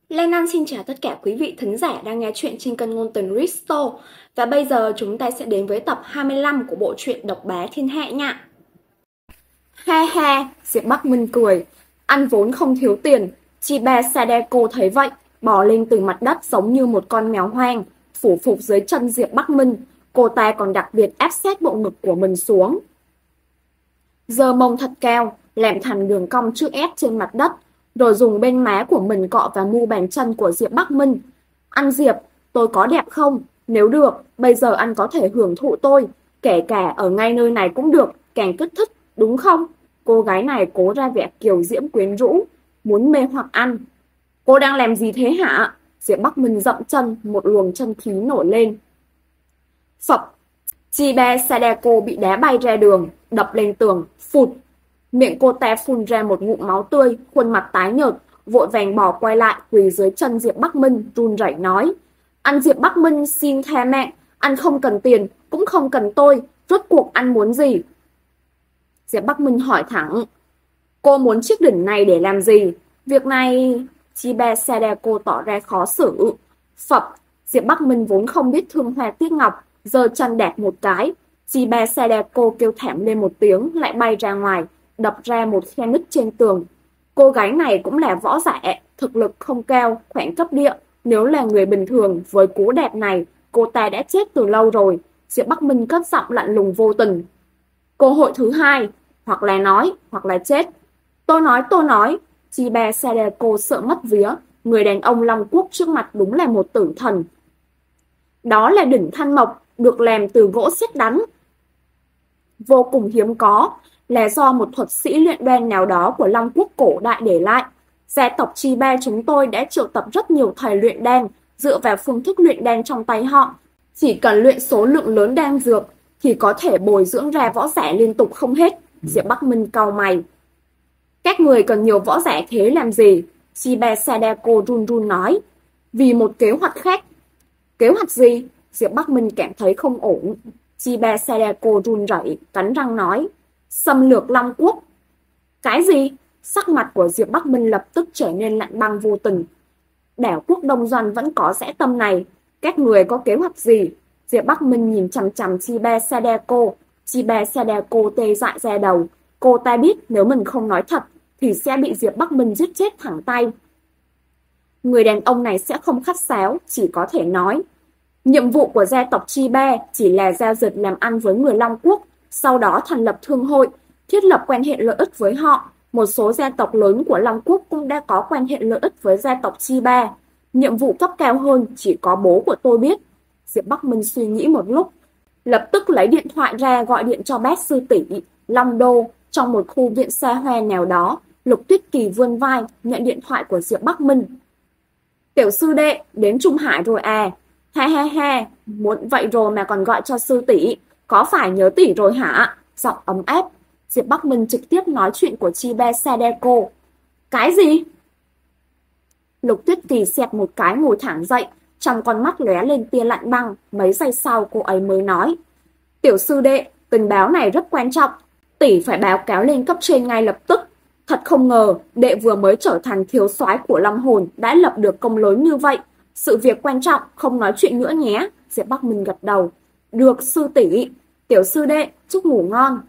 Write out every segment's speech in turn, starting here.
Lê Nan xin chào tất cả quý vị thính giả đang nghe chuyện trên kênh ngôn tình Risto. Và bây giờ chúng ta sẽ đến với tập 25 của bộ truyện Độc Bá Thiên Hạ nha. Ha ha, Diệp Bắc Minh cười. Anh vốn không thiếu tiền. Chiba Sadeko thấy vậy, bò lên từ mặt đất giống như một con mèo hoang, phủ phục dưới chân Diệp Bắc Minh. Cô ta còn đặc biệt áp sát bộ ngực của mình xuống. Giơ mông thật cao, làm thành đường cong chữ S trên mặt đất, rồi dùng bên má của mình cọ vào mu bàn chân của Diệp Bắc Minh. Anh Diệp, tôi có đẹp không? Nếu được, bây giờ anh có thể hưởng thụ tôi, kể cả ở ngay nơi này cũng được, càng kích thích, đúng không? Cô gái này cố ra vẻ kiều diễm quyến rũ, muốn mê hoặc anh. Cô đang làm gì thế hả? Diệp Bắc Minh dậm chân, một luồng chân khí nổi lên. Phập, Chiba Sadako bị đá bay ra đường, đập lên tường, phụt. Miệng cô ta phun ra một ngụm máu tươi, khuôn mặt tái nhợt, vội vàng bỏ quay lại quỳ dưới chân Diệp Bắc Minh, run rẩy nói: Anh Diệp Bắc Minh xin tha mạng, anh không cần tiền, cũng không cần tôi, rốt cuộc anh muốn gì? Diệp Bắc Minh hỏi thẳng: Cô muốn chiếc đỉnh này để làm gì? Việc này... Chiba Sadako tỏ ra khó xử. Phập, Diệp Bắc Minh vốn không biết thương hoa tiếc ngọc, giơ chân đạp một cái. Chiba Sadako kêu thảm lên một tiếng, lại bay ra ngoài, đập ra một khe nứt trên tường. Cô gái này cũng là võ giả, thực lực không cao, khoảng cấp địa. Nếu là người bình thường, với cú đẹp này, cô ta đã chết từ lâu rồi. Diệp Bắc Minh cất giọng lạnh lùng vô tình. Cơ hội thứ hai, hoặc là nói, hoặc là chết. Tôi nói. Chiba Sadako sợ mất vía, người đàn ông Long Quốc trước mặt đúng là một tử thần. Đó là đỉnh Thanh Mộc, được làm từ gỗ sét đánh. Vô cùng hiếm có, là do một thuật sĩ luyện đan nào đó của Long Quốc cổ đại để lại. Gia tộc Chiba chúng tôi đã triệu tập rất nhiều thầy luyện đan, dựa vào phương thức luyện đan trong tay họ. Chỉ cần luyện số lượng lớn đan dược, thì có thể bồi dưỡng ra võ giả liên tục không hết. Diệp Bắc Minh cau mày. Các người cần nhiều võ giả thế làm gì? Chiba Sadako run run nói. Vì một kế hoạch khác. Kế hoạch gì? Diệp Bắc Minh cảm thấy không ổn. Chiba Sadako run rẩy, cắn răng nói. Xâm lược Long Quốc. Cái gì? Sắc mặt của Diệp Bắc Minh lập tức trở nên lạnh băng vô tình. Đảo quốc Đông Doanh vẫn có dã tâm này. Các người có kế hoạch gì? Diệp Bắc Minh nhìn chằm chằm Chiba Sadako. Chiba Sadako tê dại ra đầu. Cô ta biết nếu mình không nói thật thì sẽ bị Diệp Bắc Minh giết chết thẳng tay. Người đàn ông này sẽ không khách sáo, chỉ có thể nói. Nhiệm vụ của gia tộc Chiba chỉ là giao dịch làm ăn với người Long Quốc, sau đó thành lập thương hội, thiết lập quan hệ lợi ích với họ. Một số gia tộc lớn của Long Quốc cũng đã có quan hệ lợi ích với gia tộc Chiba. Nhiệm vụ cấp cao hơn chỉ có bố của tôi biết. Diệp Bắc Minh suy nghĩ một lúc, lập tức lấy điện thoại ra gọi điện cho bác sư tỷ Long Đô. Trong một khu viện xa hoa nào đó, Lục Tuyết Kỳ vươn vai nhận điện thoại của Diệp Bắc Minh. Tiểu sư đệ, đến Trung Hải rồi à? Ha ha ha, muốn vậy rồi mà còn gọi cho sư tỷ, có phải nhớ tỷ rồi hả? Giọng ấm áp. Diệp Bắc Minh trực tiếp nói chuyện của Chiba Sadeko. Cái gì? Lục Tuyết Kỳ xẹt một cái ngồi thẳng dậy, trong con mắt lóe lên tia lạnh băng. Mấy giây sau cô ấy mới nói. Tiểu sư đệ, tình báo này rất quan trọng. Tỷ phải báo cáo lên cấp trên ngay lập tức. Thật không ngờ, đệ vừa mới trở thành thiếu soái của Long Hồn đã lập được công lớn như vậy. Sự việc quan trọng, không nói chuyện nữa nhé. Diệp Bắc Minh gật đầu. Được sư tỷ. Tiểu sư đệ, chúc ngủ ngon.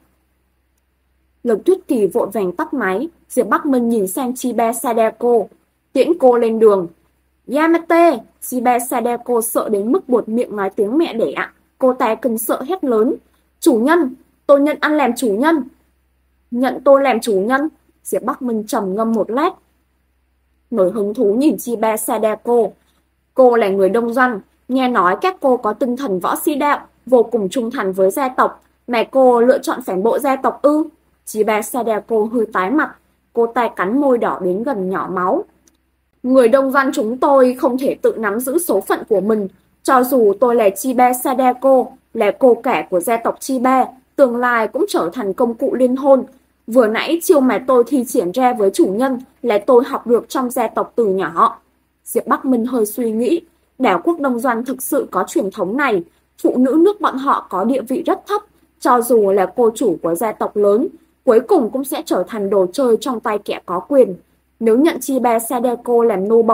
Lục Tuyết Kỳ vội vàng tắt máy. Diệp Bắc Minh nhìn sang Chiba Sadako. Tiễn cô lên đường. Yamete! Chiba Sadako sợ đến mức buột miệng nói tiếng mẹ đẻ. Cô ta kinh sợ hét lớn. Chủ nhân! Tôi nhận anh làm chủ nhân. Nhận tôi làm chủ nhân? Diệp Bắc Minh trầm ngâm một lát, nổi hứng thú nhìn Chiba Sadako. Cô là người Đông Doanh, nghe nói các cô có tinh thần võ sĩ đạo, vô cùng trung thành với gia tộc, mà cô lựa chọn phản bội gia tộc ư? Chiba Sadako hơi tái mặt, cô ta cắn môi đỏ đến gần nhỏ máu. Người Đông Doanh chúng tôi không thể tự nắm giữ số phận của mình, cho dù tôi là Chiba Sadako, là cô cả của gia tộc Chiba, tương lai cũng trở thành công cụ liên hôn. Vừa nãy chiêu mà tôi thi triển ra với chủ nhân là tôi học được trong gia tộc từ nhỏ. Diệp Bắc Minh hơi suy nghĩ, đảo quốc Đông Doanh thực sự có truyền thống này. Phụ nữ nước bọn họ có địa vị rất thấp, cho dù là cô chủ của gia tộc lớn, cuối cùng cũng sẽ trở thành đồ chơi trong tay kẻ có quyền. Nếu nhận Chiba Sadeko làm nô bộc,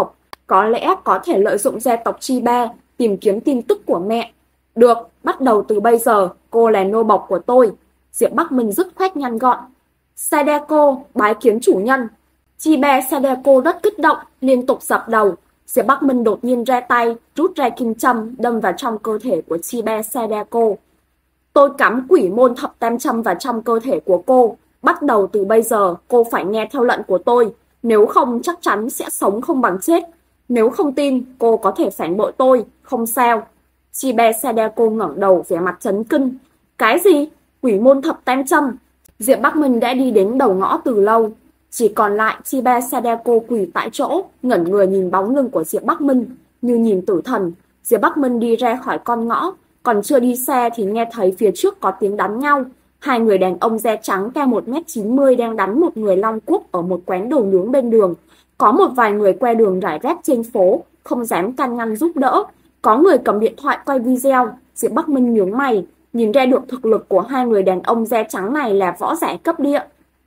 Có lẽ có thể lợi dụng gia tộc Chiba tìm kiếm tin tức của mẹ. Được, bắt đầu từ bây giờ, cô là nô bộc của tôi. Diệp Bắc Minh dứt khoát nhanh gọn. Sadako, bái kiến chủ nhân. Chiba Sadako rất kích động, liên tục dập đầu. Diệp Bắc Minh đột nhiên ra tay, rút ra kim châm, đâm vào trong cơ thể của Chiba Sadako. Tôi cắm quỷ môn thập tam châm vào trong cơ thể của cô. Bắt đầu từ bây giờ, cô phải nghe theo lệnh của tôi. Nếu không chắc chắn sẽ sống không bằng chết. Nếu không tin, cô có thể phản bội tôi, không sao. Chiba Sadako ngẩng đầu vẻ mặt chấn kinh. Cái gì? Quỷ môn thập tam châm? Diệp Bắc Minh đã đi đến đầu ngõ từ lâu. Chỉ còn lại Chiba Sadako quỳ tại chỗ, ngẩn người nhìn bóng lưng của Diệp Bắc Minh, như nhìn tử thần. Diệp Bắc Minh đi ra khỏi con ngõ, còn chưa đi xe thì nghe thấy phía trước có tiếng đánh nhau. Hai người đàn ông da trắng cao 1m90 đang đánh một người long quốc ở một quán đồ nướng bên đường. Có một vài người qua đường rải rác trên phố, không dám can ngăn giúp đỡ. Có người cầm điện thoại quay video. Diệp Bắc Minh nhướng mày, nhìn ra được thực lực của hai người đàn ông da trắng này là võ giả cấp địa.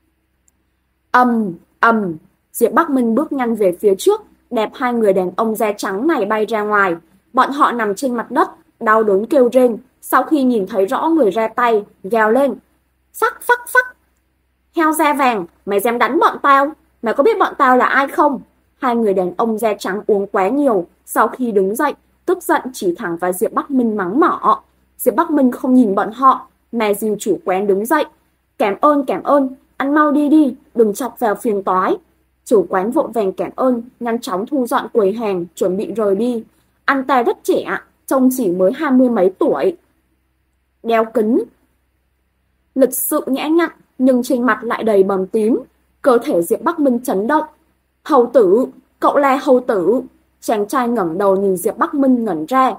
Diệp Bắc Minh bước nhanh về phía trước, đạp hai người đàn ông da trắng này bay ra ngoài. Bọn họ nằm trên mặt đất, đau đớn kêu rên. Sau khi nhìn thấy rõ người ra tay, gào lên. Phắc phắc phắc. Heo da vàng, mày dám đánh bọn tao? Mày có biết bọn tao là ai không? Hai người đàn ông da trắng uống quá nhiều, sau khi đứng dậy, tức giận chỉ thẳng vào Diệp Bắc Minh mắng mỏ. Diệp Bắc Minh không nhìn bọn họ, mà dìu chủ quán đứng dậy. Cảm ơn, ăn mau đi đi, đừng chọc vào phiền toái. Chủ quán vội vàng cảm ơn, nhanh chóng thu dọn quầy hàng, chuẩn bị rời đi. Anh ta rất trẻ, trông chỉ mới 20 mấy tuổi. Đeo kính. Lịch sự nhã nhặn, nhưng trên mặt lại đầy bầm tím. Cơ thể Diệp Bắc Minh chấn động. Hầu tử, cậu là hầu tử. Chàng trai ngẩng đầu nhìn Diệp Bắc Minh ngẩn ra.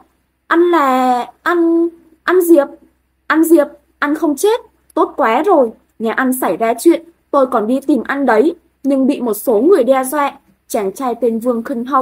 Anh Diệp, anh không chết. Tốt quá rồi, nhà anh xảy ra chuyện, tôi còn đi tìm anh đấy, nhưng bị một số người đe dọa. Chàng trai tên Vương Khinh Hậu.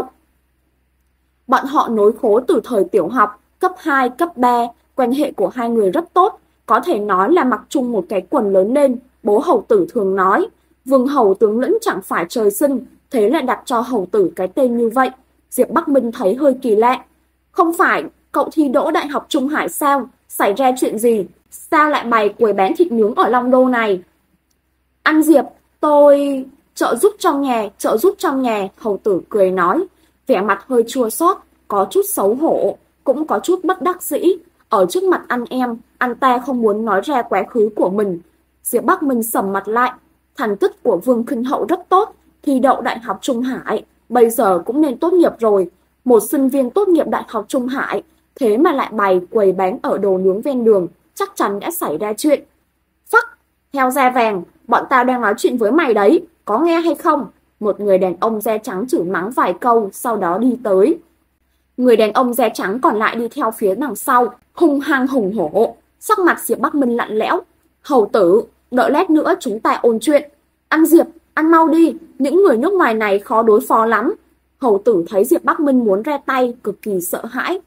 Bọn họ nối khố từ thời tiểu học, cấp 2, cấp 3, quan hệ của hai người rất tốt, có thể nói là mặc chung một cái quần lớn lên. Bố hầu tử thường nói, Vương hầu tướng lĩnh chẳng phải trời sinh, thế lại đặt cho hầu tử cái tên như vậy. Diệp Bắc Minh thấy hơi kỳ lạ. Không phải cậu thi đỗ Đại học Trung Hải sao? Xảy ra chuyện gì? Sao lại bày quầy bán thịt nướng ở Long Đô này? Anh Diệp, tôi trợ giúp trong nhà, hầu tử cười nói, vẻ mặt hơi chua xót, có chút xấu hổ, cũng có chút bất đắc dĩ. Ở trước mặt anh em, anh ta không muốn nói ra quá khứ của mình. Diệp Bắc Minh sầm mặt lại, thành tích của Vương Khinh Hậu rất tốt, thi đậu Đại học Trung Hải, bây giờ cũng nên tốt nghiệp rồi. Một sinh viên tốt nghiệp Đại học Trung Hải, thế mà lại bày quầy bán ở đồ nướng ven đường, chắc chắn đã xảy ra chuyện. Phắc, heo da vàng, bọn tao đang nói chuyện với mày đấy, có nghe hay không? Một người đàn ông da trắng chửi mắng vài câu, sau đó đi tới. Người đàn ông da trắng còn lại đi theo phía đằng sau, hung hăng hùng hổ. Sắc mặt Diệp Bắc Minh lạnh lẽo. Hầu tử, đợi lát nữa chúng ta ôn chuyện. Anh Diệp, ăn mau đi, những người nước ngoài này khó đối phó lắm. Hầu tử thấy Diệp Bắc Minh muốn ra tay, cực kỳ sợ hãi.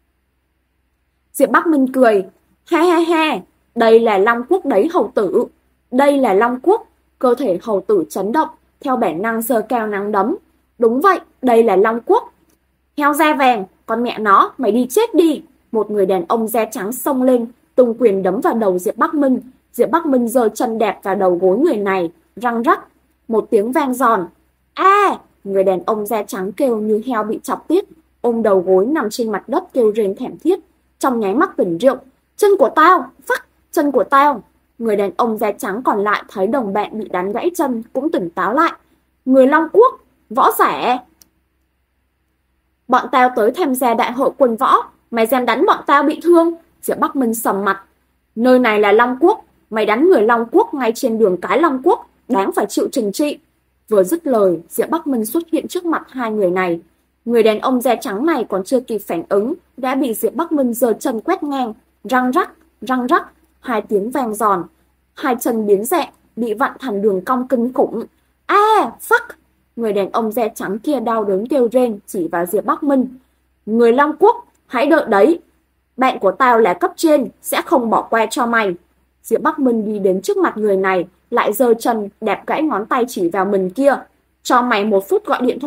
Diệp Bắc Minh cười. Ha, đây là Long Quốc đấy hầu tử. Đây là Long Quốc. Cơ thể hầu tử chấn động, theo bản năng giơ cao nắm đấm. Đúng vậy, đây là Long Quốc. Heo da vàng, con mẹ nó, mày đi chết đi. Một người đàn ông da trắng xông lên, tung quyền đấm vào đầu Diệp Bắc Minh. Diệp Bắc Minh giơ chân đạp vào đầu gối người này, răng rắc. Một tiếng vang giòn. Người đàn ông da trắng kêu như heo bị chọc tiết, ôm đầu gối nằm trên mặt đất kêu rên thảm thiết. Trong nháy mắt tỉnh rượu. Chân của tao, phắc, chân của tao. Người đàn ông da trắng còn lại thấy đồng bạn bị đánh gãy chân cũng tỉnh táo lại. Người Long Quốc, võ giả. Bọn tao tới tham gia đại hội quân võ, mày dám đánh bọn tao bị thương? Diệp Bắc Minh sầm mặt. Nơi này là Long Quốc, mày đánh người Long Quốc ngay trên đường cái Long Quốc, đáng phải chịu trừng trị. Vừa dứt lời, Diệp Bắc Minh xuất hiện trước mặt hai người này. Người đàn ông da trắng này còn chưa kịp phản ứng, đã bị Diệp Bắc Minh giơ chân quét ngang, răng rắc, hai tiếng vang giòn. Hai chân biến dạng, bị vặn thành đường cong kinh khủng. Fuck! Người đàn ông da trắng kia đau đớn kêu rên, chỉ vào Diệp Bắc Minh. Người Long Quốc, hãy đợi đấy. Bạn của tao là cấp trên, sẽ không bỏ qua cho mày. Diệp Bắc Minh đi đến trước mặt người này, lại giơ chân đạp gãy ngón tay chỉ vào mình kia. Cho mày 1 phút gọi điện thoại,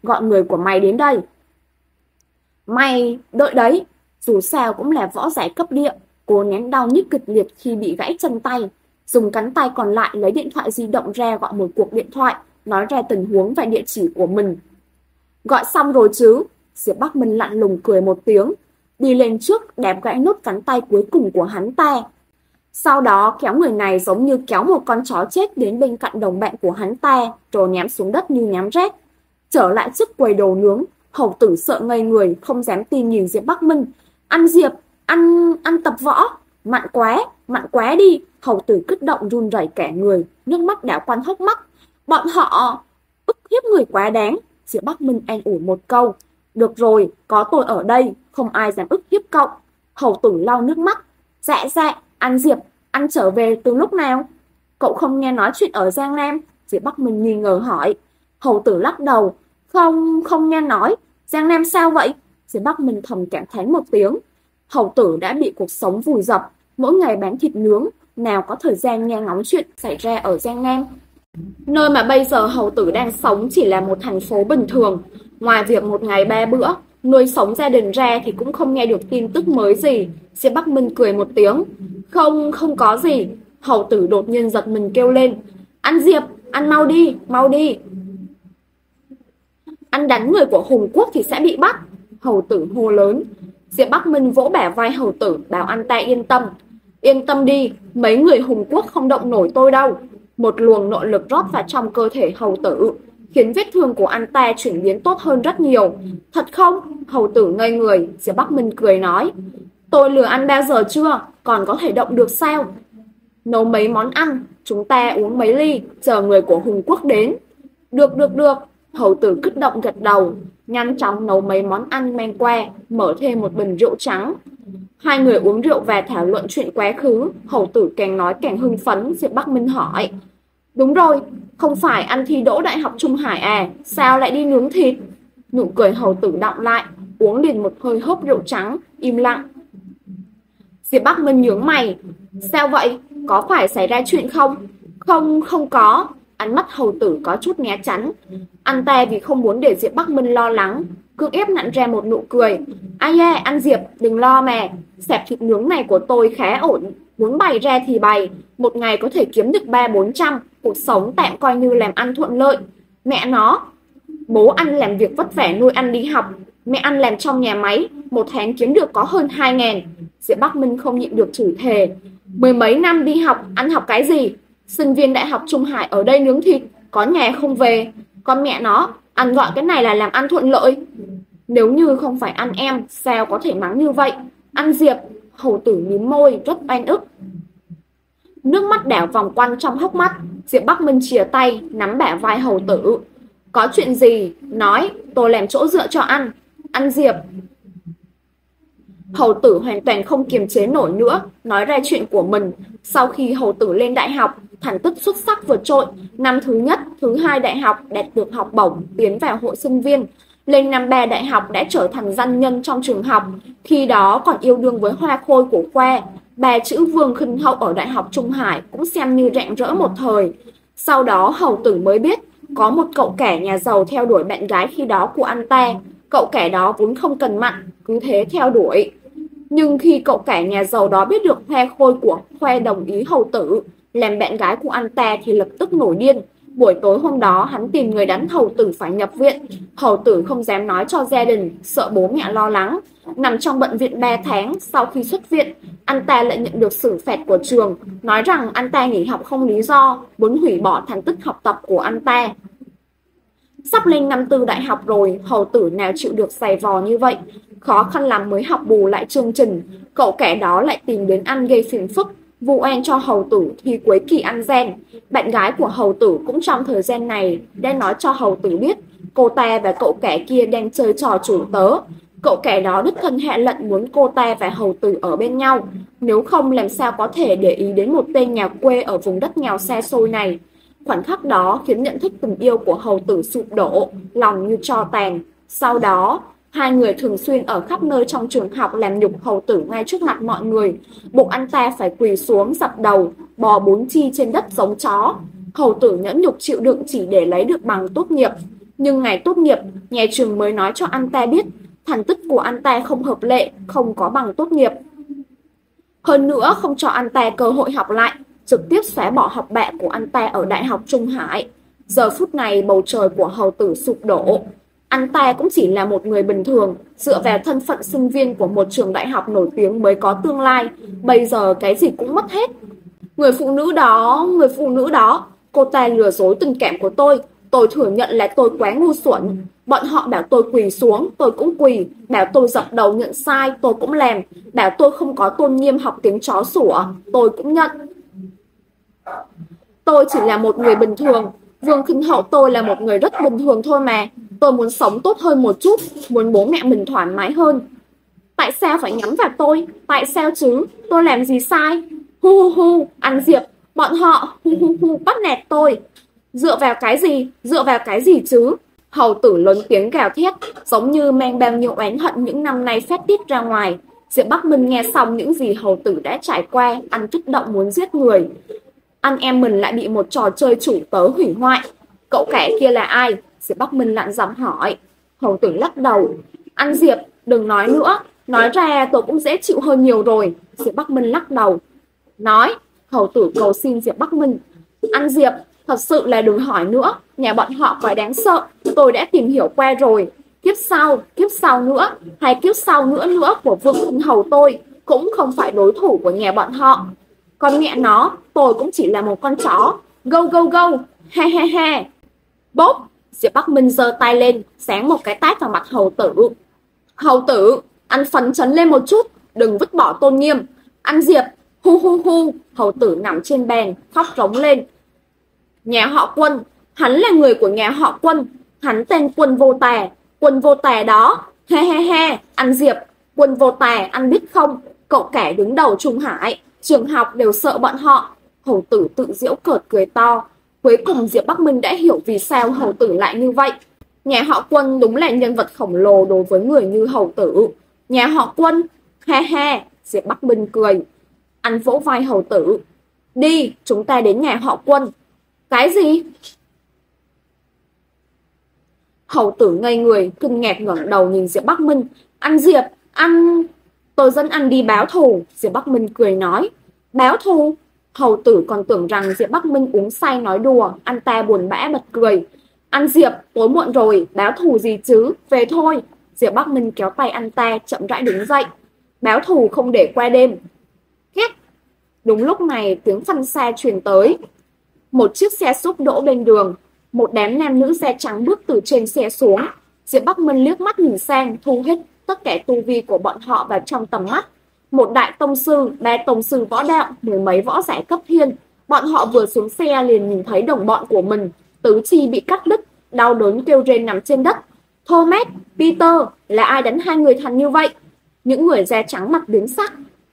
gọi người của mày đến đây. Mày, đợi đấy. Dù sao cũng là võ giả cấp địa, cố nén đau nhức kịch liệt khi bị gãy chân tay. Dùng cánh tay còn lại lấy điện thoại di động ra gọi một cuộc điện thoại, nói ra tình huống và địa chỉ của mình. Gọi xong rồi chứ? Diệp Bắc Minh lạnh lùng cười một tiếng, đi lên trước đạp gãy nốt cánh tay cuối cùng của hắn ta. Sau đó kéo người này giống như kéo một con chó chết đến bên cạnh đồng bạn của hắn ta, rồi ném xuống đất như nhám rét. Trở lại trước quầy đồ nướng, Hầu Tử sợ ngây người, không dám tin nhìn Diệp Bắc Minh. Anh Diệp, anh tập võ, mặn quá đi. Hầu Tử kích động run rẩy cả người, nước mắt đảo quanh hốc mắt. Bọn họ ức hiếp người quá đáng. Diệp Bắc Minh an ủi một câu. Được rồi, có tôi ở đây, không ai dám ức hiếp cậu. Hầu Tử lau nước mắt. Dạ, anh Diệp, anh trở về từ lúc nào? Cậu không nghe nói chuyện ở Giang Nam? Diệp Bắc Minh nghi ngờ hỏi. Hầu Tử lắc đầu. Không nghe nói. Giang Nam sao vậy? Diệp Bắc Minh thầm cảm thán một tiếng. Hầu Tử đã bị cuộc sống vùi dập, mỗi ngày bán thịt nướng, nào có thời gian nghe ngóng chuyện xảy ra ở Giang Nam. Nơi mà bây giờ Hầu Tử đang sống chỉ là một thành phố bình thường. Ngoài việc một ngày 3 bữa, nuôi sống gia đình ra thì cũng không nghe được tin tức mới gì. Diệp Bắc Minh cười một tiếng. Không có gì. Hầu Tử đột nhiên giật mình kêu lên. Anh Diệp, anh mau đi. Anh đánh người của Hùng Quốc thì sẽ bị bắt. Hầu Tử hô lớn. Diệp Bắc Minh vỗ bả vai Hầu Tử, bảo anh ta yên tâm. Yên tâm đi, mấy người Hùng Quốc không động nổi tôi đâu. Một luồng nội lực rót vào trong cơ thể Hầu Tử, khiến vết thương của anh ta chuyển biến tốt hơn rất nhiều. Thật không? Hầu Tử ngây người. Diệp Bắc Minh cười nói. Tôi lừa anh bao giờ chưa? Còn có thể động được sao? Nấu mấy món ăn, chúng ta uống mấy ly, chờ người của Hùng Quốc đến. Được. Hầu Tử kích động gật đầu, nhanh chóng nấu mấy món ăn mang qua, mở thêm một bình rượu trắng. Hai người uống rượu và thảo luận chuyện quá khứ. Hầu Tử càng nói càng hưng phấn. Diệp Bắc Minh hỏi. Đúng rồi, không phải anh thi đỗ Đại học Trung Hải à? Sao lại đi nướng thịt? Nụ cười Hầu Tử đọng lại, uống liền một hơi hớp rượu trắng, im lặng. Diệp Bắc Minh nhướng mày. Sao vậy? Có phải xảy ra chuyện không? Không có. Ánh mắt Hầu Tử có chút né tránh. Anh ta vì không muốn để Diệp Bắc Minh lo lắng, cưỡng ép nặn ra một nụ cười. Ai da, anh Diệp, đừng lo mà. Xẹp thịt nướng này của tôi khá ổn. Muốn bày ra thì bày. Một ngày có thể kiếm được 300-400. Cuộc sống tạm coi như làm ăn thuận lợi. Mẹ nó, bố anh làm việc vất vả nuôi anh đi học, mẹ anh làm trong nhà máy, một tháng kiếm được có hơn 2.000. Diệp Bắc Minh không nhịn được chửi thề. Mười mấy năm đi học, anh học cái gì? Sinh viên Đại học Trung Hải ở đây nướng thịt, có nhà không về. Con mẹ nó, anh gọi cái này là làm ăn thuận lợi? Nếu như không phải anh em, sao có thể mắng như vậy? Anh Diệp. Hầu Tử mím môi, rất oan ức. Nước mắt đảo vòng quanh trong hốc mắt. Diệp Bắc Minh chìa tay, nắm bả vai Hầu Tử. Có chuyện gì? Nói, tôi làm chỗ dựa cho anh. Anh Diệp. Hầu Tử hoàn toàn không kiềm chế nổi nữa, nói ra chuyện của mình. Sau khi Hầu Tử lên đại học, thành tích xuất sắc vượt trội, năm thứ nhất, thứ hai đại học đạt được học bổng, tiến vào hội sinh viên. Lên năm 3 đại học đã trở thành danh nhân trong trường học, khi đó còn yêu đương với hoa khôi của khoa. Bà chữ Vương Khinh Hậu ở Đại học Trung Hải cũng xem như rạng rỡ một thời. Sau đó Hầu Tử mới biết, có một cậu cả nhà giàu theo đuổi bạn gái khi đó của anh ta. Cậu cả đó vốn không cần mặn, cứ thế theo đuổi. Nhưng khi cậu cả nhà giàu đó biết được hoa khôi của khoe đồng ý Hầu Tử làm bạn gái của anh ta thì lập tức nổi điên. Buổi tối hôm đó hắn tìm người đánh Hầu Tử phải nhập viện. Hầu Tử không dám nói cho gia đình, sợ bố mẹ lo lắng. Nằm trong bệnh viện 3 tháng, sau khi xuất viện, anh ta lại nhận được xử phạt của trường, nói rằng anh ta nghỉ học không lý do, muốn hủy bỏ thành tích học tập của anh ta. Sắp lên năm tư đại học rồi, Hầu Tử nào chịu được giày vò như vậy. Khó khăn lắm mới học bù lại chương trình. Cậu kẻ đó lại tìm đến ăn gây phiền phức, vu oan cho Hầu Tử thi cuối kỳ ăn gian. Bạn gái của Hầu Tử cũng trong thời gian này đã nói cho Hầu Tử biết cô ta và cậu kẻ kia đang chơi trò chủ tớ. Cậu kẻ đó đích thân hạ lệnh muốn cô ta và Hầu Tử ở bên nhau, nếu không làm sao có thể để ý đến một tên nhà quê ở vùng đất nghèo xa xôi này. Khoảnh khắc đó khiến nhận thức tình yêu của Hầu Tử sụp đổ, lòng như tro tàn. Sau đó, hai người thường xuyên ở khắp nơi trong trường học làm nhục Hầu Tử ngay trước mặt mọi người. Buộc anh ta phải quỳ xuống dập đầu, bò 4 chi trên đất giống chó. Hầu Tử nhẫn nhục chịu đựng chỉ để lấy được bằng tốt nghiệp. Nhưng ngày tốt nghiệp, nhà trường mới nói cho anh ta biết thành tích của anh ta không hợp lệ, không có bằng tốt nghiệp. Hơn nữa không cho anh ta cơ hội học lại, trực tiếp xóa bỏ học bạ của anh ta ở Đại học Trung Hải. Giờ phút này bầu trời của hầu tử sụp đổ. Anh ta cũng chỉ là một người bình thường, dựa vào thân phận sinh viên của một trường đại học nổi tiếng mới có tương lai. Bây giờ cái gì cũng mất hết. Người phụ nữ đó, cô ta lừa dối tình cảm của tôi. Tôi thừa nhận là tôi quá ngu xuẩn. Bọn họ bảo tôi quỳ xuống, tôi cũng quỳ. Bảo tôi dập đầu nhận sai, tôi cũng làm. Bảo tôi không có tôn nghiêm học tiếng chó sủa, tôi cũng nhận. Tôi chỉ là một người bình thường. Vương Khinh Hậu tôi là một người rất bình thường thôi mà. Tôi muốn sống tốt hơn một chút, muốn bố mẹ mình thoải mái hơn. Tại sao phải nhắm vào tôi? Tại sao chứ? Tôi làm gì sai? Hu hu hu, ăn Diệp, bọn họ hu hu hu bắt nạt tôi. Dựa vào cái gì? Dựa vào cái gì chứ? Hầu tử lớn tiếng gào thét, giống như mang bao nhiêu oán hận những năm nay phét tiết ra ngoài. Diệp Bắc Minh nghe xong những gì hầu tử đã trải qua, ăn kích động muốn giết người. Anh em mình lại bị một trò chơi chủ tớ hủy hoại. Cậu kẻ kia là ai? Diệp Bắc Minh lặn giọng hỏi. Hầu tử lắc đầu. Anh Diệp, đừng nói nữa. Nói ra tôi cũng dễ chịu hơn nhiều rồi. Diệp Bắc Minh lắc đầu. Nói. Hầu tử cầu xin Diệp Bắc Minh. Anh Diệp, thật sự là đừng hỏi nữa. Nhà bọn họ quá đáng sợ. Tôi đã tìm hiểu qua rồi. Kiếp sau nữa, hay kiếp sau nữa của Vương Khinh Hầu tôi cũng không phải đối thủ của nhà bọn họ. Con mẹ nó, tôi cũng chỉ là một con chó. Go go go, he he he. Bốp, Diệp Bắc Minh giơ tay lên, sáng một cái tát vào mặt hầu tử. Hầu tử, anh phấn chấn lên một chút, đừng vứt bỏ tôn nghiêm. Anh Diệp, hu hu hu, hầu tử nằm trên bàn, khóc rống lên. Nhà họ Quân, hắn là người của nhà họ Quân, hắn tên Quân vô tà đó. He he he, anh Diệp, Quân vô tà, anh biết không, cậu kẻ đứng đầu Trung Hải, trường học đều sợ bọn họ. Hầu tử tự giễu cợt cười to. Cuối cùng Diệp Bắc Minh đã hiểu vì sao hầu tử lại như vậy. Nhà họ Quân đúng là nhân vật khổng lồ đối với người như hầu tử. Nhà họ Quân, he he, Diệp Bắc Minh cười. Anh vỗ vai hầu tử. Đi, chúng ta đến nhà họ Quân. Cái gì? Hầu tử ngây người, kinh ngạc ngẩng đầu nhìn Diệp Bắc Minh. Anh Diệp, tôi dẫn anh đi báo thù. Diệp Bắc Minh cười nói. Báo thù? Hầu tử còn tưởng rằng Diệp Bắc Minh uống say nói đùa, anh ta buồn bã bật cười. Anh Diệp, tối muộn rồi, báo thù gì chứ, về thôi. Diệp Bắc Minh kéo tay anh ta, chậm rãi đứng dậy. Báo thù không để qua đêm. Két. Đúng lúc này tiếng phanh xe truyền tới. Một chiếc xe xúc đỗ bên đường. Một đám nam nữ da trắng bước từ trên xe xuống. Diệp Bắc Minh liếc mắt nhìn sang, thu hết tất cả tu vi của bọn họ vào trong tầm mắt. Một đại tông sư, ba tông sư võ đạo, mười mấy võ giả cấp thiên. Bọn họ vừa xuống xe liền nhìn thấy đồng bọn của mình, tứ chi bị cắt đứt, đau đớn kêu rên nằm trên đất. Thomas, Peter, là ai đánh hai người thành như vậy? Những người da trắng mặt biến sắc.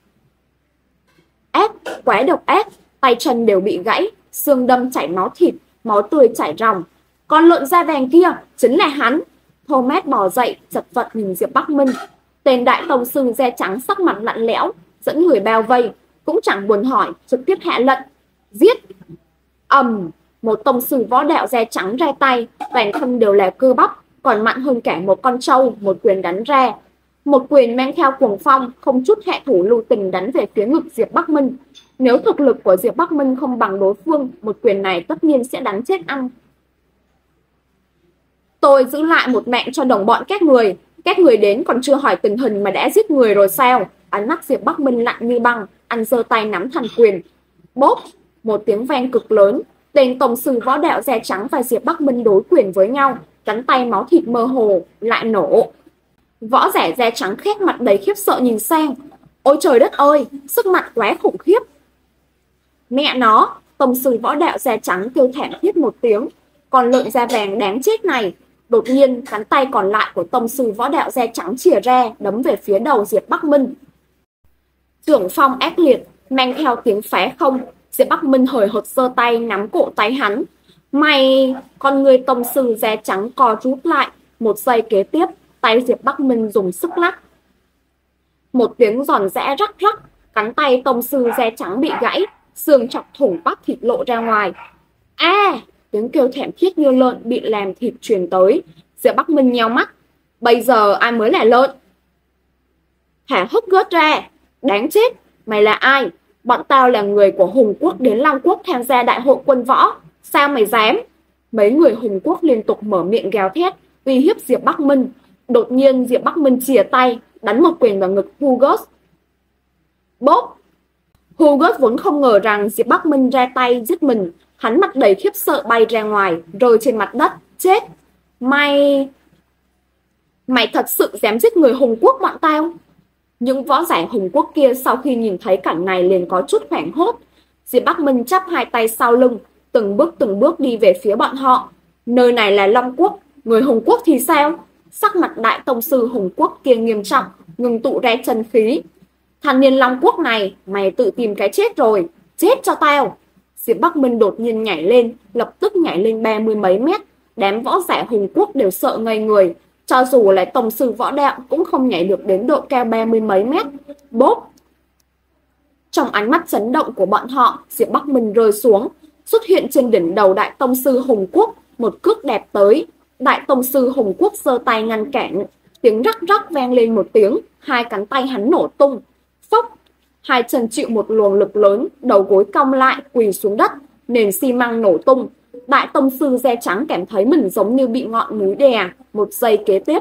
Ác, quá độc ác, tay chân đều bị gãy, xương đâm chảy máu thịt, máu tươi chảy ròng. Con lợn da vàng kia, chính là hắn. Thomas bò dậy, chật vật nhìn Diệp Bắc Minh. Tên đại tông sư da trắng sắc mặt lạnh lẽo, dẫn người bao vây, cũng chẳng buồn hỏi, trực tiếp hạ lệnh. Giết! Một tông sư võ đạo da trắng ra tay, toàn thân đều là cơ bắp, còn mạnh hơn cả một con trâu, một quyền đánh ra. Một quyền mang theo cuồng phong, không chút hạ thủ lưu tình đánh về phía ngực Diệp Bắc Minh. Nếu thực lực của Diệp Bắc Minh không bằng đối phương, một quyền này tất nhiên sẽ đánh chết anh. Tôi giữ lại một mạng cho đồng bọn các người đến còn chưa hỏi tình hình mà đã giết người rồi sao? Ánh mắt Diệp Bắc Minh lạnh như băng, anh giơ tay nắm thành quyền. Bốp, một tiếng vang cực lớn, tên tông sư võ đạo da trắng và Diệp Bắc Minh đối quyền với nhau, cánh tay máu thịt mơ hồ, lại nổ. Võ giả da trắng khét mặt đầy khiếp sợ nhìn sang. Ôi trời đất ơi, sức mạnh quá khủng khiếp. Mẹ nó, tông sư võ đạo da trắng kêu thảm thiết một tiếng. Còn lợn da vàng đáng chết này. Đột nhiên, cánh tay còn lại của tông sư võ đạo da trắng chìa ra, đấm về phía đầu Diệp Bắc Minh. Trưởng phong ác liệt, mang theo tiếng phá không. Diệp Bắc Minh hời hợt giơ tay nắm cổ tay hắn. Mày, con người tông sư da trắng co rút lại. Một giây kế tiếp, tay Diệp Bắc Minh dùng sức lắc. Một tiếng giòn giã rắc rắc, cánh tay tông sư da trắng bị gãy, xương chọc thủng bắp thịt lộ ra ngoài. tiếng kêu thảm thiết như lợn bị làm thịt truyền tới. Diệp Bắc Minh nheo mắt. Bây giờ ai mới là lợn? Thả Húc Gớt ra. Đáng chết, mày là ai? Bọn tao là người của Hùng Quốc đến Long Quốc tham gia đại hội quân võ. Sao mày dám? Mấy người Hùng Quốc liên tục mở miệng gào thét, uy hiếp Diệp Bắc Minh. Đột nhiên Diệp Bắc Minh chìa tay, đánh một quyền vào ngực Hugus. Bốp! Hugus vốn không ngờ rằng Diệp Bắc Minh ra tay giết mình. Hắn mặt đầy khiếp sợ bay ra ngoài, rơi trên mặt đất. Chết! Mày thật sự dám giết người Hùng Quốc bọn tao? Những võ giả Hùng Quốc kia sau khi nhìn thấy cảnh này liền có chút hoảng hốt. Diệp Bắc Minh chắp hai tay sau lưng, từng bước đi về phía bọn họ. Nơi này là Long Quốc, người Hùng Quốc thì sao? Sắc mặt đại tông sư Hùng Quốc kia nghiêm trọng, ngừng tụ ra chân khí. Thanh niên Long Quốc này, mày tự tìm cái chết rồi, chết cho tao. Diệp Bắc Minh đột nhiên nhảy lên, lập tức nhảy lên 30 mấy mét. Đám võ giả Hùng Quốc đều sợ ngây người. Cho dù là tông sư võ đạo cũng không nhảy được đến độ cao 30 mấy mét. Bốp! Trong ánh mắt chấn động của bọn họ, Diệp Bắc Minh rơi xuống, xuất hiện trên đỉnh đầu đại tông sư Hùng Quốc, một cước đẹp tới. Đại tông sư Hùng Quốc giơ tay ngăn cản, tiếng rắc rắc vang lên một tiếng, hai cánh tay hắn nổ tung. Phốc! Hai chân chịu một luồng lực lớn, đầu gối cong lại, quỳ xuống đất, nền xi măng nổ tung. Đại tông sư da trắng cảm thấy mình giống như bị ngọn núi đè. Một giây kế tiếp,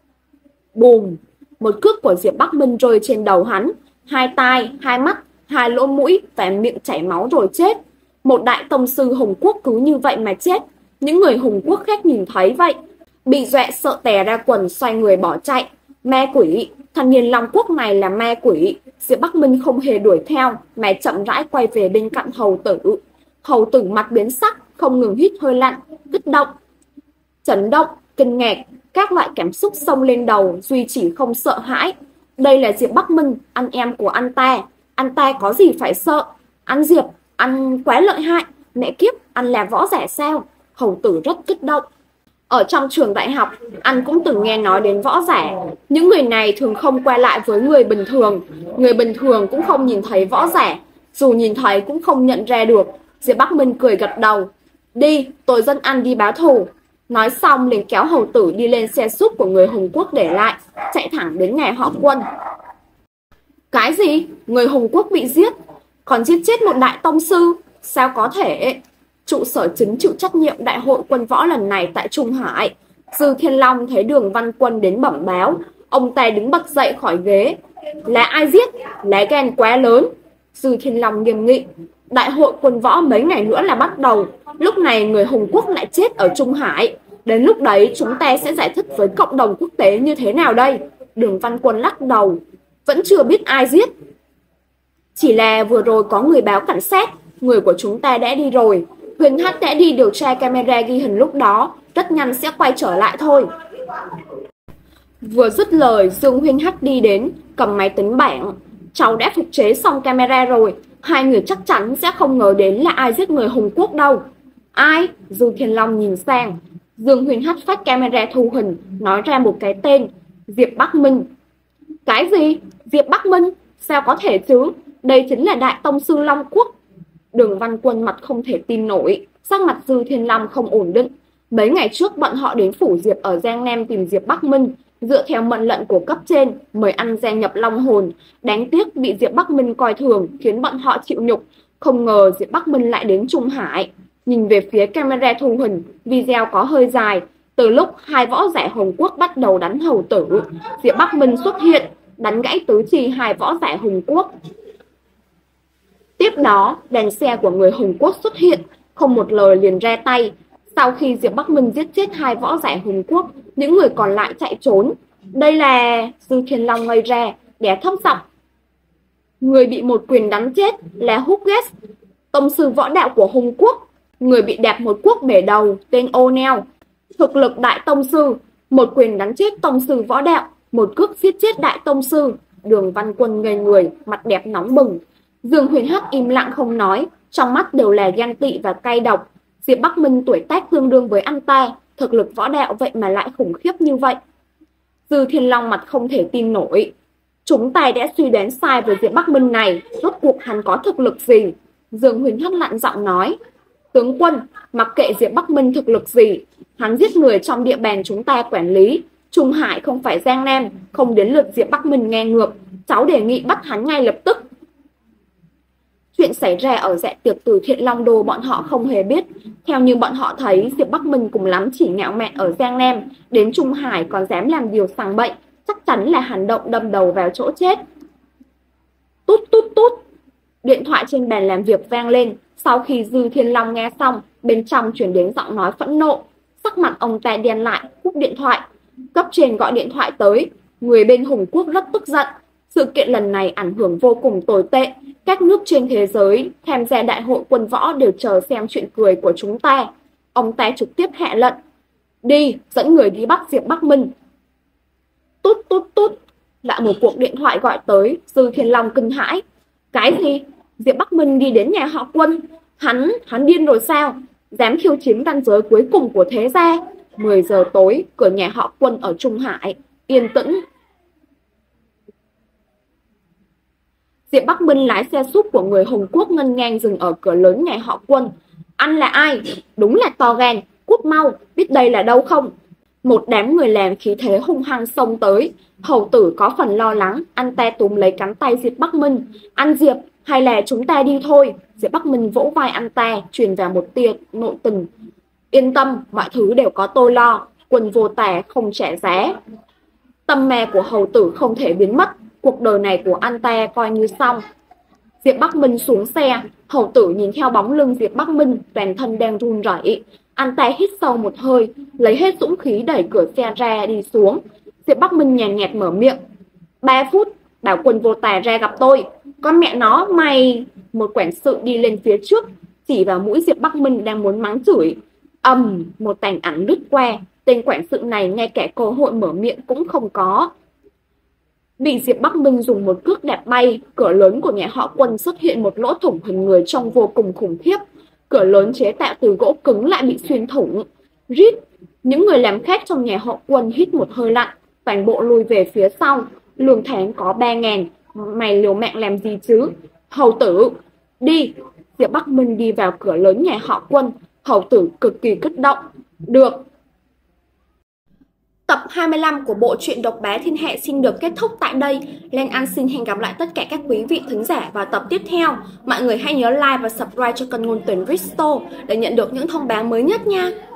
bùm! Một cước của Diệp Bắc Minh rơi trên đầu hắn, hai tai, hai mắt, hai lỗ mũi và miệng chảy máu rồi chết. Một đại tông sư Hùng Quốc cứ như vậy mà chết. Những người Hùng Quốc khác nhìn thấy vậy, bị dọa sợ tè ra quần, xoay người bỏ chạy. Ma quỷ! Thanh niên Long Quốc này là ma quỷ. Diệp Bắc Minh không hề đuổi theo, mà chậm rãi quay về bên cạnh hầu tử. Hầu tử mặt biến sắc, không ngừng hít hơi lạnh, kích động, chấn động, kinh ngạc, các loại cảm xúc xông lên đầu, duy chỉ không sợ hãi. Đây là Diệp Bắc Minh, anh em của anh ta có gì phải sợ? Anh Diệp, anh quá lợi hại, mẹ kiếp, anh là võ giả sao? Hầu tử rất kích động. Ở trong trường đại học, anh cũng từng nghe nói đến võ giả. Những người này thường không qua lại với người bình thường cũng không nhìn thấy võ giả, dù nhìn thấy cũng không nhận ra được. Diệp Bắc Minh cười gật đầu. Đi, tôi dẫn anh đi báo thù. Nói xong liền kéo hầu tử đi lên xe súp của người Hùng Quốc để lại, chạy thẳng đến nhà họ Quân. Cái gì? Người Hùng Quốc bị giết? Còn giết chết một đại tông sư? Sao có thể? Trụ sở chính chịu trách nhiệm đại hội quân võ lần này tại Trung Hải. Dư Thiên Long thấy Đường Văn Quân đến bẩm báo, ông ta đứng bật dậy khỏi ghế. Là ai giết? Lá gan quá lớn. Dư Thiên Long nghiêm nghị. Đại hội quân võ mấy ngày nữa là bắt đầu. Lúc này người Hùng Quốc lại chết ở Trung Hải. Đến lúc đấy chúng ta sẽ giải thích với cộng đồng quốc tế như thế nào đây? Đường Văn Quân lắc đầu. Vẫn chưa biết ai giết. Chỉ là vừa rồi có người báo cảnh sát. Người của chúng ta đã đi rồi. Huyền Hách đã đi điều tra camera ghi hình lúc đó. Rất nhanh sẽ quay trở lại thôi. Vừa dứt lời, Dương Huyền Hách đi đến, cầm máy tính bảng. Cháu đã phục chế xong camera rồi. Hai người chắc chắn sẽ không ngờ đến là ai giết người Hùng Quốc đâu. Ai? Dương Thiên Long nhìn sang. Dương Huyền Hách phát camera thu hình, nói ra một cái tên. Diệp Bắc Minh. Cái gì? Diệp Bắc Minh? Sao có thể chứ? Đây chính là đại tông sư Long Quốc. Đường Văn Quân mặt không thể tin nổi. Sắc mặt Dư Thiên Long không ổn định. Mấy ngày trước bọn họ đến phủ Diệp ở Giang Nam tìm Diệp Bắc Minh, dựa theo mệnh lệnh của cấp trên mời ăn gia nhập Long Hồn. Đáng tiếc bị Diệp Bắc Minh coi thường, khiến bọn họ chịu nhục. Không ngờ Diệp Bắc Minh lại đến Trung Hải. Nhìn về phía camera thu hình, video có hơi dài. Từ lúc hai võ giả Hùng Quốc bắt đầu đánh hầu tử, Diệp Bắc Minh xuất hiện, đánh gãy tứ chi hai võ giả Hùng Quốc. Tiếp đó, đèn xe của người Hùng Quốc xuất hiện, không một lời liền ra tay. Sau khi Diệp Bắc Minh giết chết hai võ giả Hùng Quốc, những người còn lại chạy trốn. Đây là... Dư Thiên Long ngây ra, đè thấp giọng. Người bị một quyền đánh chết là Hughes, tông sư võ đạo của Hùng Quốc. Người bị đạp một cuốc bể đầu tên O'Neill, thực lực đại tông sư, một quyền đánh chết tông sư võ đạo, một cước giết chết đại tông sư. Đường Văn Quân ngây người, mặt đẹp nóng bừng. Dương Huyền Hách im lặng không nói, trong mắt đều là ghen tị và cay độc. Diệp Bắc Minh tuổi tác tương đương với anh ta, thực lực võ đạo vậy mà lại khủng khiếp như vậy. Dư Thiên Long mặt không thể tin nổi. Chúng ta đã suy đoán sai về Diệp Bắc Minh này, rốt cuộc hắn có thực lực gì? Dương Huyền Hách lạnh giọng nói. Tướng quân, mặc kệ Diệp Bắc Minh thực lực gì, hắn giết người trong địa bàn chúng ta quản lý. Trung Hải không phải Giang Nam, không đến lượt Diệp Bắc Minh nghe ngược. Cháu đề nghị bắt hắn ngay lập tức. Chuyện xảy ra ở dạ tiệc từ Thiện Long Đô bọn họ không hề biết. Theo như bọn họ thấy, Diệp Bắc Minh cùng lắm chỉ ngạo mạn ở Giang Nam, đến Trung Hải còn dám làm điều sằng bậy, chắc chắn là hành động đâm đầu vào chỗ chết. Tút tút tút. Điện thoại trên bàn làm việc vang lên. Sau khi Dư Thiên Long nghe xong, bên trong chuyển đến giọng nói phẫn nộ. Sắc mặt ông ta đen lại, cúp điện thoại. Cấp trên gọi điện thoại tới. Người bên Hùng Quốc rất tức giận. Sự kiện lần này ảnh hưởng vô cùng tồi tệ. Các nước trên thế giới tham gia đại hội quân võ đều chờ xem chuyện cười của chúng ta. Ông ta trực tiếp hạ lệnh. Đi, dẫn người đi bắt Diệp Bắc Minh. Tút tút tút. Lại một cuộc điện thoại gọi tới. Dư Thiên Long kinh hãi. Cái gì? Diệp Bắc Minh đi đến nhà họ Quân. Hắn điên rồi sao? Dám khiêu chiến ranh giới cuối cùng của thế gia. 10 giờ tối, cửa nhà họ Quân ở Trung Hải yên tĩnh. Diệp Bắc Minh lái xe súp của người Hồng Quốc ngân ngang dừng ở cửa lớn nhà họ Quân. Anh là ai? Đúng là to gan, cút mau, biết đây là đâu không? Một đám người làm khí thế hung hăng xông tới. Hầu tử có phần lo lắng, anh ta túm lấy cánh tay Diệp Bắc Minh. Anh Diệp, hay là chúng ta đi thôi? Diệp Bắc Minh vỗ vai anh ta, truyền vào một tia nội tình. Yên tâm, mọi thứ đều có tôi lo. Quân vô tà không trả giá. Tâm ma của hầu tử không thể biến mất. Cuộc đời này của anh ta coi như xong. Diệp Bắc Minh xuống xe. Hầu tử nhìn theo bóng lưng Diệp Bắc Minh, toàn thân đang run rẩy. Anh ta hít sâu một hơi, lấy hết dũng khí đẩy cửa xe ra đi xuống. Diệp Bắc Minh nhàn nhạt mở miệng. 3 phút, bảo Quân vô tà ra gặp tôi. Con mẹ nó, mày... Một quản sự đi lên phía trước, chỉ vào mũi Diệp Bắc Minh đang muốn mắng chửi. Một tàn ảnh lướt qua. Tên quản sự này ngay cả cơ hội mở miệng cũng không có. Bị Diệp Bắc Minh dùng một cước đạp bay, cửa lớn của nhà họ Quân xuất hiện một lỗ thủng hình người trông vô cùng khủng khiếp. Cửa lớn chế tạo từ gỗ cứng lại bị xuyên thủng. Rít! Những người làm khách trong nhà họ Quân hít một hơi lạnh, toàn bộ lùi về phía sau. Lương tháng có 3.000, mày liều mạng làm gì chứ? Hầu tử! Đi! Diệp Bắc Minh đi vào cửa lớn nhà họ Quân. Hầu tử cực kỳ kích động. Được! Tập 25 của bộ truyện Độc Bá Thiên Hạ xin được kết thúc tại đây. Lan Anh xin hẹn gặp lại tất cả các quý vị thính giả vào tập tiếp theo. Mọi người hãy nhớ like và subscribe cho kênh Ngôn Tình Risto để nhận được những thông báo mới nhất nha.